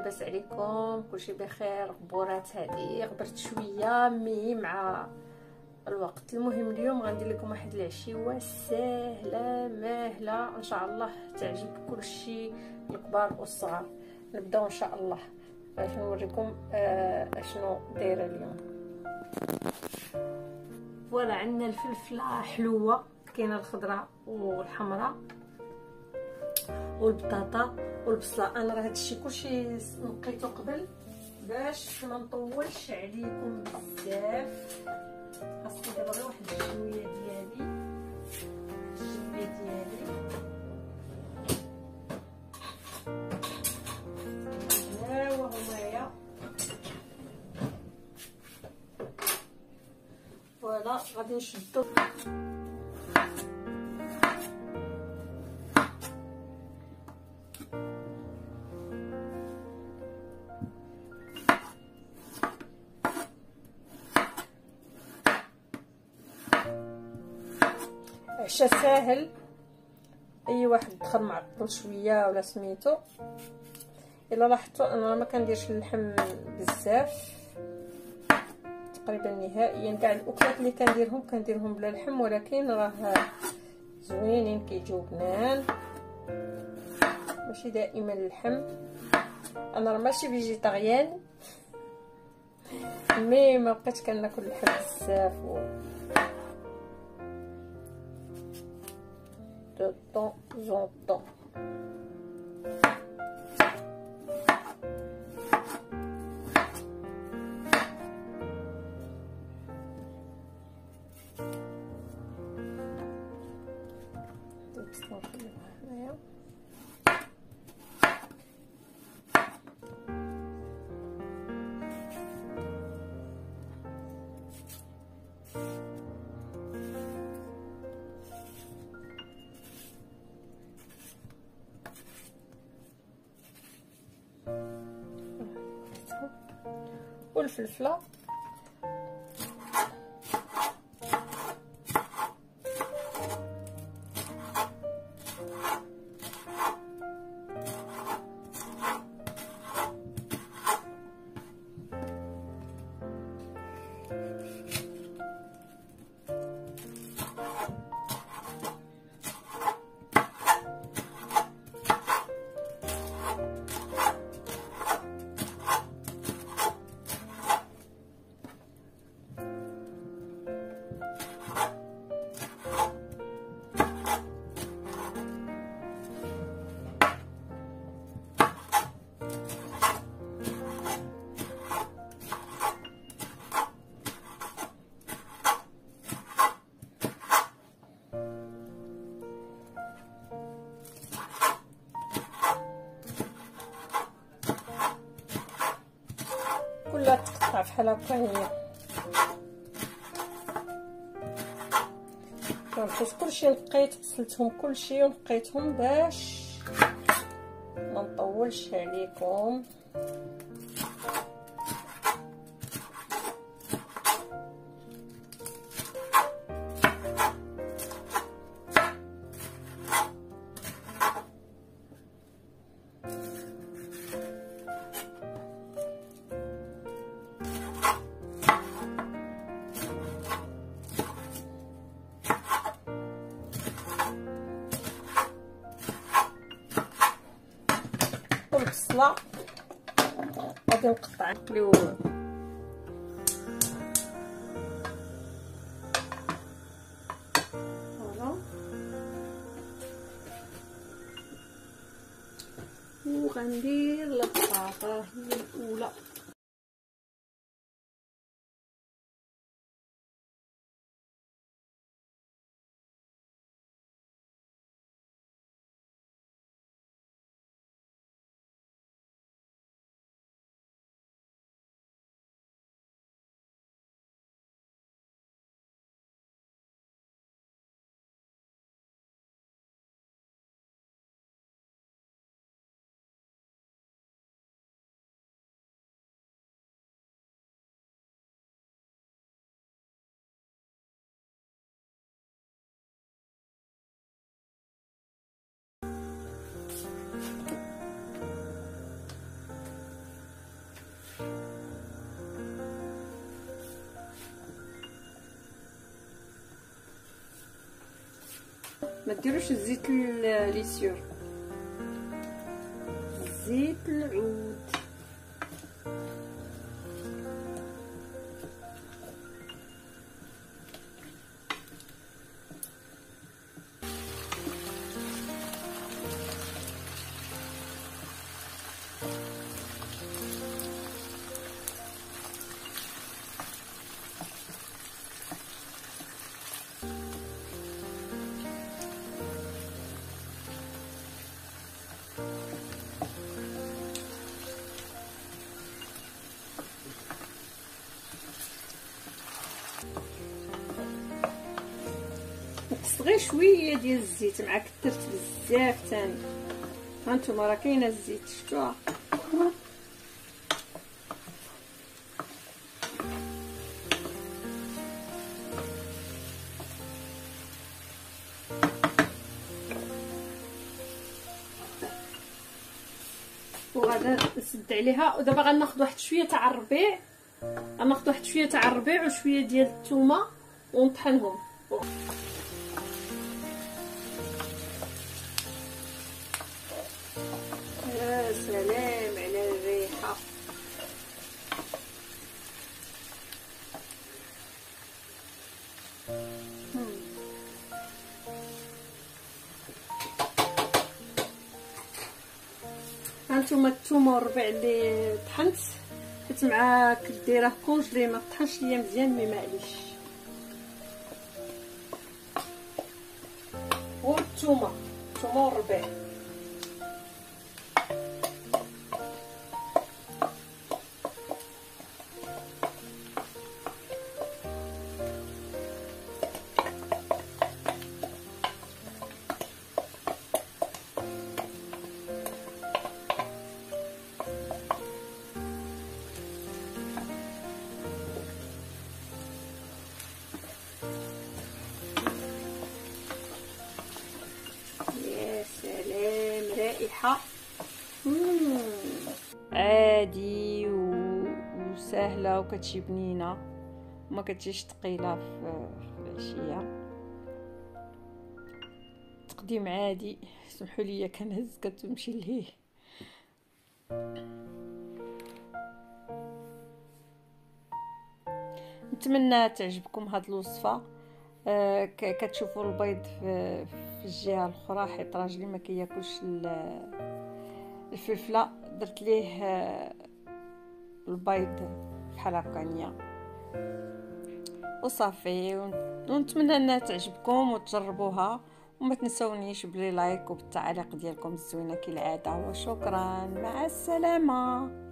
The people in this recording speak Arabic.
لاباس عليكم؟ كلشي بخير؟ غبورات هادي غبرت شويه مي مع الوقت. المهم اليوم غندير لكم واحد العشيوه ساهله ماهله ان شاء الله تعجب كلشي الكبار والصغار. نبداو ان شاء الله باش نوريكم اشنو دايره اليوم. فوالا عندنا الفلفله حلوه، كاينه الخضراء والحمراء والبطاطا والبصله. انا راه هادشي كلشي نقيته قبل باش ما نطولش عليكم بزاف. خاصني دابا غير واحد الشويه ديالي ها هما فوالا غادي نشدو عشا ساهل. اي واحد دخل معطل شويه ولا سميتو. الا لاحظتوا انا ما كنديرش اللحم بزاف تقريبا نهائيا. كاع الاكلات اللي كنديرهم بلا لحم، ولكن راه زوينين كيجيو بنان. ماشي دائما اللحم. انا راه ماشي فيجيتاريان مي ما بقيتش كناكل اللحم بزاف de temps en temps. والفلفله كلها تقطع بحال هكا. هي حيت كلشي نقيت غسلتهم كلشي ونقيتهم باش ما نطولش عليكم. البصله غادي نقطع نقليو فوالا. وغندير البطاطا هي الاولى. ما ديروش الزيت ليسيور، زيت العود. نقصت غير شويه ديال الزيت، مع كثرت بزاف ثاني. هانتوما راه كاينه الزيت، شفتوها؟ وغادا نسد عليها. ودابا غناخذ واحد شويه تاع الربيع، غناخذ واحد شويه تاع الربيع وشويه ديال الثومه ونطحنهم. يا سلام على الريحه. هانتوما الثومه والربيع اللي طحنت، حيت مع كديره كونجلي ما طحنش ليا مزيان، مي معليش. هو الثومه والربيع. رائحة عادي وسهله وكتجي بنينه، وما كتجيش ثقيله في العشيه. تقديم عادي. سمحوا لي كنهز كتمشي ليه. نتمنى تعجبكم هاد الوصفه. كتشوفوا البيض في الجهه الاخرى، حيت راجلي ما كياكلش الفلفله، درت ليه البيض بحال هكا وصافي. ونتمنى انها تعجبكم وتجربوها، وما تنسونيش بلي لايك وبالتعليق ديالكم الزوينه كالعاده. وشكرا، مع السلامه.